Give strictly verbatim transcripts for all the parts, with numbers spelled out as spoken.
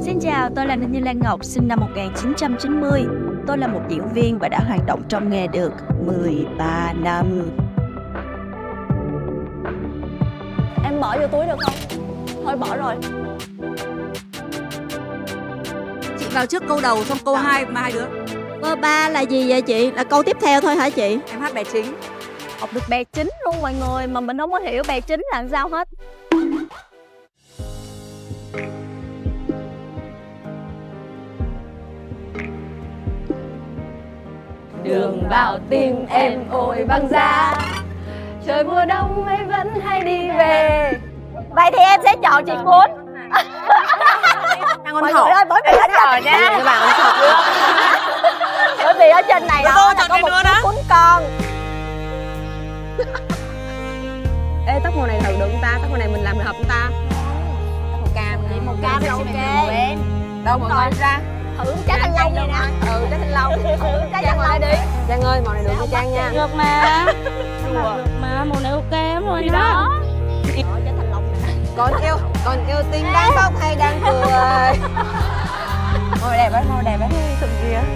Xin chào, tôi là Ninh Như Lan Ngọc, sinh năm một nghìn chín trăm chín mươi. Tôi là một diễn viên và đã hoạt động trong nghề được mười ba năm. Em bỏ vô túi được không? Thôi bỏ rồi. Chị vào trước câu đầu xong câu hai mà hai đứa. Câu ba là gì vậy chị? Là câu tiếp theo thôi hả chị? Em hát bài chính. Học được bài chính luôn mọi người mà mình không có hiểu bài chính là sao hết. Đường vào tim em ôi băng giá, trời mùa đông ấy vẫn hay đi về. Vậy thì em sẽ chọn chị Cuốn. Đang Mọi hỏi. người ơi, bởi vì ở trên nha. Các bạn ôn học. bởi vì ở trên này đó là có một chú cuốn con. Ê, tóc màu này thử được không ta? Tóc màu này mình làm được hợp không ta? Tóc màu cam. Vậy màu cam là ok. Em. Đâu mọi người ra. Thử trái thanh long này nè. Ừ, trái thanh long. Thử trái thanh long đi. Trang ơi, màu này được với Trang nha. Được mà. Được mà, màu này ok lắm rồi Gì đó. đó. Trái thanh long này nè. Còn yêu, còn yêu tinh đang khóc hay đang cười? Màu đẹp ấy, màu đẹp ấy. Thực gì á?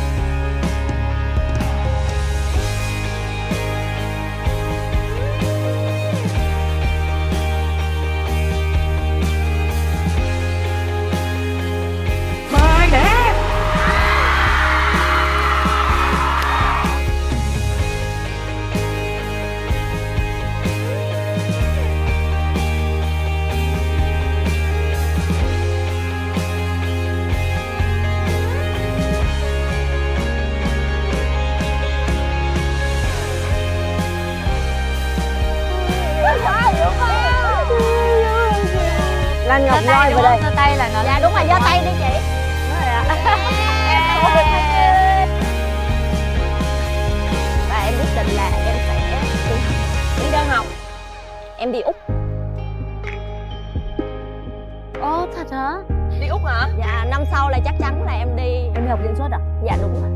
Lan Ngọc Ngôi về đây. Giơ tay là nó. Dạ đúng rồi, giơ tay đi chị. Và em quyết định là em sẽ đi học. Đi đâu học? Em đi Úc. Ồ, thật hả? Đi Úc hả? Dạ năm sau là chắc chắn là em đi. Em đi học diễn xuất à? Dạ đúng rồi.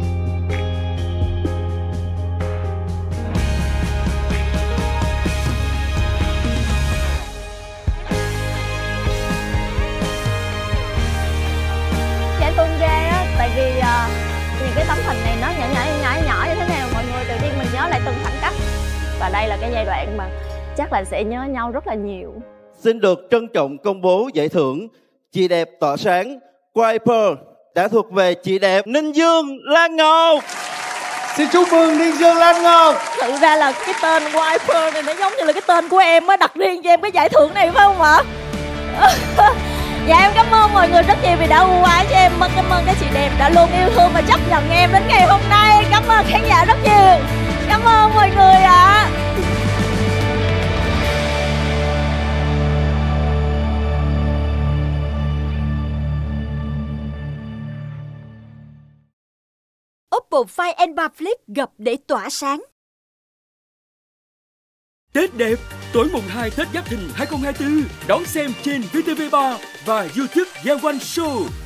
Dạ tuân ghê á, tại vì uh, những cái tấm hình này nó nhỏ nhỏ nhỏ nhỏ như thế nào mọi người, tự nhiên mình nhớ lại từng khoảnh khắc. Và đây là cái giai đoạn mà chắc là sẽ nhớ nhau rất là nhiều. Xin được trân trọng công bố giải thưởng Chị đẹp tỏa sáng Wiper đã thuộc về chị đẹp Ninh Dương Lan Ngọc. Xin chúc mừng Ninh Dương Lan Ngọc. Thực ra là cái tên Wiper này nó giống như là cái tên của em á, đặt riêng cho em cái giải thưởng này phải không ạ? Dạ em cảm ơn mọi người rất nhiều vì đã ưu ái cho em. Cảm ơn các chị đẹp đã luôn yêu thương và chấp nhận em đến ngày hôm nay. Cảm ơn khán giả rất nhiều. Cảm ơn mọi người ạ. Oppo Find N ba Flip gặp để tỏa sáng. Tết đẹp, tối mùng hai Tết Giáp Thìn hai không hai tư, đón xem trên vê tê vê ba và YouTube Giang One Show.